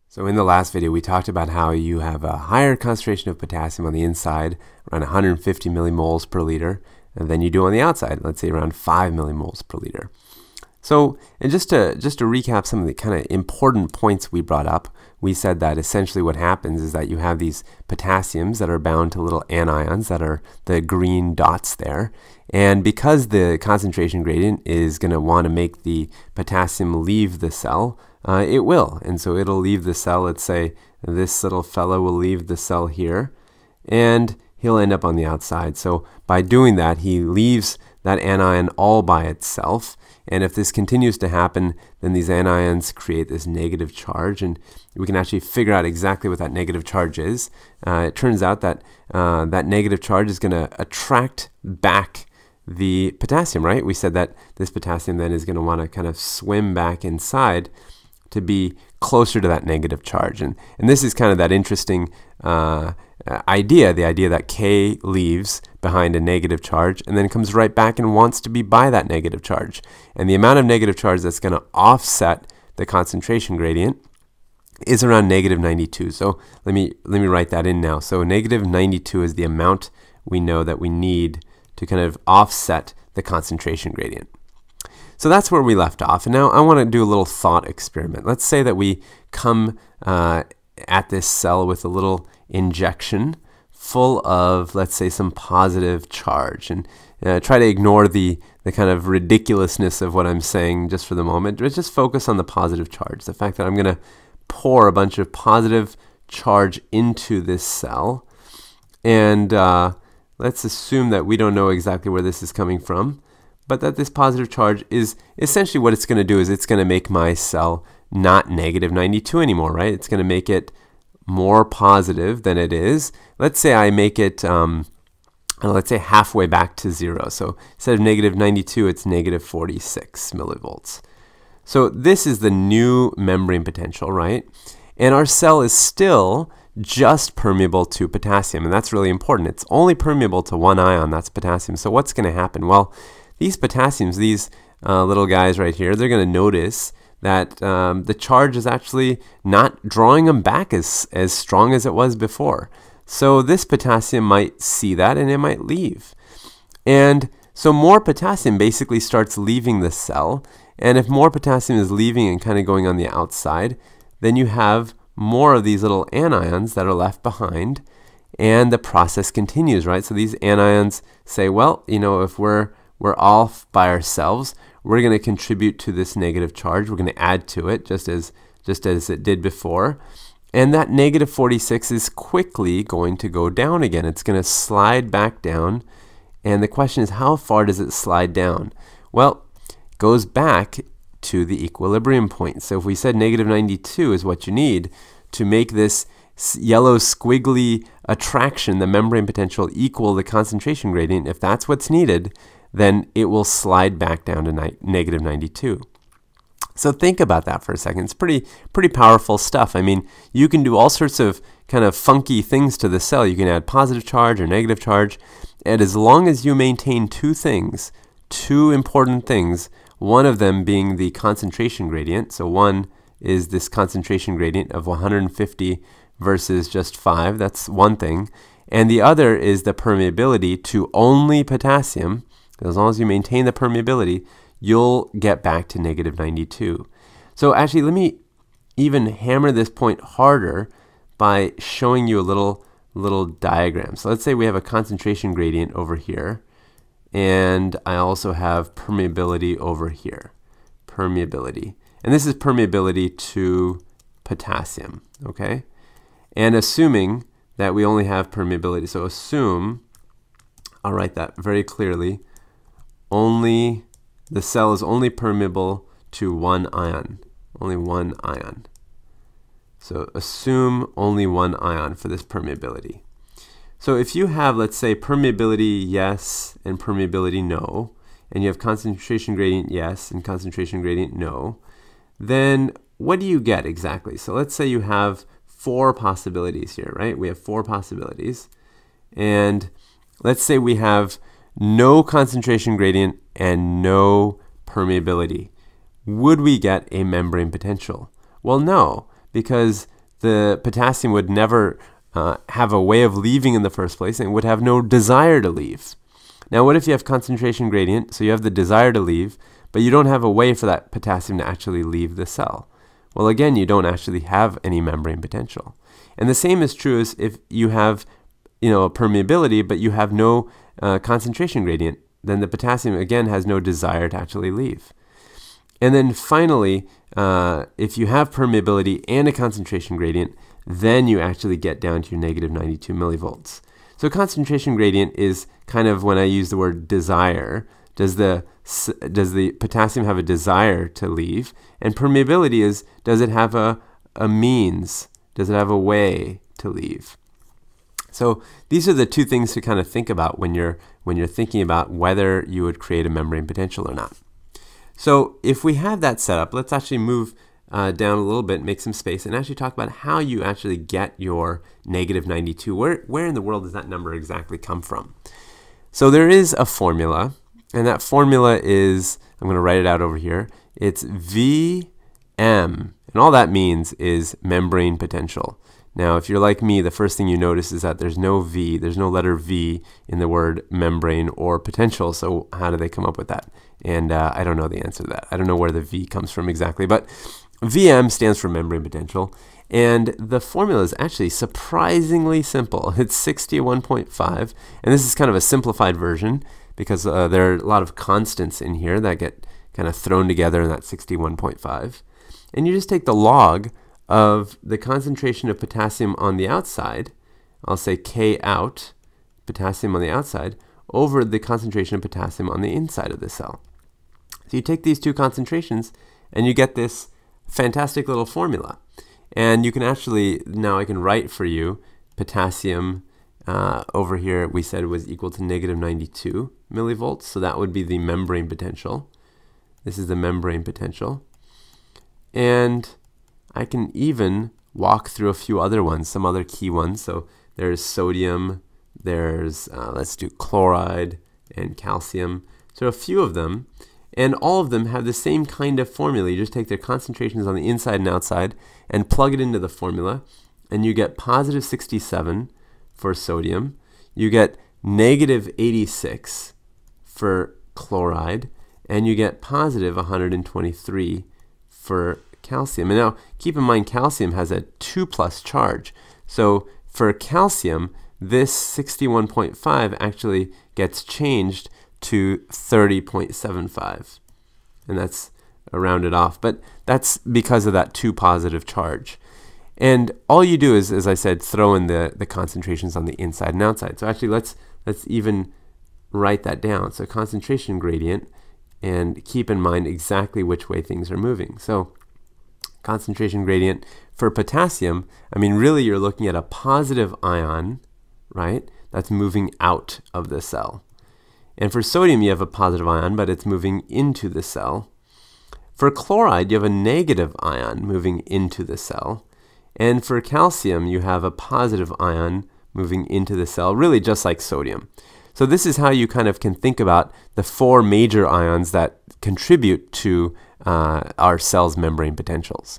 So in the last video, we talked about how you have a higher concentration of potassium on the inside, around 150 millimoles per liter, than you do on the outside, let's say around 5 millimoles per liter. So, and just to recap some of the kind of important points we brought up, we said that essentially what happens is that you have these potassiums that are bound to little anions that are the green dots there. And because the concentration gradient is going to want to make the potassium leave the cell, it will. And so it'll leave the cell. Let's say this little fellow will leave the cell here, and he'll end up on the outside. So by doing that, he leaves that anion all by itself. And if this continues to happen, then these anions create this negative charge, and we can actually figure out exactly what that negative charge is. It turns out that that negative charge is going to attract back the potassium, right? We said that this potassium then is going to want to kind of swim back inside to be closer to that negative charge. And this is kind of that interesting idea, the idea that K leaves behind a negative charge and then comes right back and wants to be by that negative charge. And the amount of negative charge that's going to offset the concentration gradient is around negative 92. So let me write that in now. So negative 92 is the amount we know that we need to kind of offset the concentration gradient. So that's where we left off. And now I want to do a little thought experiment. Let's say that we come at this cell with a little injection full of, let's say, some positive charge. And try to ignore the kind of ridiculousness of what I'm saying just for the moment. But just focus on the positive charge. The fact that I'm going to pour a bunch of positive charge into this cell. And let's assume that we don't know exactly where this is coming from, but that this positive charge is essentially what it's going to do is it's going to make my cell not negative 92 anymore, right? It's going to make it more positive than it is. Let's say I make it, let's say halfway back to zero. So instead of negative 92, it's negative 46 millivolts. So this is the new membrane potential, right? And our cell is still just permeable to potassium, and that's really important. It's only permeable to one ion, that's potassium. So what's going to happen? Well, these potassiums, these little guys right here, they're going to notice that the charge is actually not drawing them back as strong as it was before. So this potassium might see that and it might leave. And so more potassium basically starts leaving the cell. And if more potassium is leaving and kind of going on the outside, then you have more of these little anions that are left behind, and the process continues, right? So these anions say, well, you know, if we're off by ourselves, we're going to contribute to this negative charge. We're going to add to it just as it did before. And that negative 46 is quickly going to go down again. It's going to slide back down. And the question is, how far does it slide down? Well, it goes back to the equilibrium point. So if we said negative 92 is what you need to make this yellow squiggly attraction, the membrane potential, equal the concentration gradient, if that's what's needed, then it will slide back down to negative 92. So think about that for a second. It's pretty powerful stuff. I mean, you can do all sorts of kind of funky things to the cell. You can add positive charge or negative charge, and as long as you maintain two things, two important things, one of them being the concentration gradient. So one is this concentration gradient of 150 versus just 5. That's one thing. And the other is the permeability to only potassium. As long as you maintain the permeability, you'll get back to negative 92. So actually, let me even hammer this point harder by showing you a little diagram. So let's say we have a concentration gradient over here, and I also have permeability over here. Permeability. And this is permeability to potassium, okay? And assuming that we only have permeability, so assume, I'll write that very clearly, the cell is only permeable to one ion, only one ion. So assume only one ion for this permeability. So if you have, let's say, permeability yes and permeability no, and you have concentration gradient yes and concentration gradient no, then what do you get exactly? So let's say you have 4 possibilities here, right? We have 4 possibilities. And let's say we have no concentration gradient and no permeability. Would we get a membrane potential? Well, no, because the potassium would never have a way of leaving in the first place and would have no desire to leave. Now, what if you have concentration gradient, so you have the desire to leave, but you don't have a way for that potassium to actually leave the cell? Well, again, you don't actually have any membrane potential. And the same is true as if you have, a permeability, but you have no concentration gradient. Then the potassium, again, has no desire to actually leave. And then finally, if you have permeability and a concentration gradient, then you actually get down to your negative 92 millivolts. So concentration gradient is kind of when I use the word desire. Does the potassium have a desire to leave? And permeability is, does it have a means? Does it have a way to leave? So these are the two things to kind of think about when you're thinking about whether you would create a membrane potential or not. So if we have that set up, let's actually move down a little bit, make some space, and actually talk about how you actually get your negative 92. Where in the world does that number exactly come from? So there is a formula, and that formula is, I'm going to write it out over here. It's Vm, and all that means is membrane potential. Now, if you're like me, the first thing you notice is that there's no V, there's no letter V in the word membrane or potential, so how do they come up with that? And I don't know the answer to that. I don't know where the V comes from exactly, but Vm stands for membrane potential, and the formula is actually surprisingly simple. It's 61.5, and this is kind of a simplified version because there are a lot of constants in here that get kind of thrown together in that 61.5. And you just take the log of the concentration of potassium on the outside, I'll say K out, potassium on the outside, over the concentration of potassium on the inside of the cell. So you take these two concentrations and you get this fantastic little formula. And you can actually, now I can write for you potassium over here we said was equal to negative 92 millivolts, so that would be the membrane potential. This is the membrane potential. And I can even walk through a few other ones, some other key ones. So there's sodium, there's, let's do chloride and calcium. So a few of them, and all of them have the same kind of formula. You just take their concentrations on the inside and outside and plug it into the formula, and you get positive 67 for sodium. You get negative 86 for chloride, and you get positive 123 for calcium. And now keep in mind calcium has a 2+ charge. So for calcium, this 61.5 actually gets changed to 30.75. And that's rounded off. But that's because of that 2 positive charge. And all you do is, as I said, throw in the concentrations on the inside and outside. So actually let's even write that down. So concentration gradient, and keep in mind exactly which way things are moving. So concentration gradient for potassium, I mean, really you're looking at a positive ion, right? That's moving out of the cell. And for sodium, you have a positive ion, but it's moving into the cell. For chloride, you have a negative ion moving into the cell. And for calcium, you have a positive ion moving into the cell, really just like sodium. So this is how you kind of can think about the 4 major ions that contribute to our cell's membrane potentials.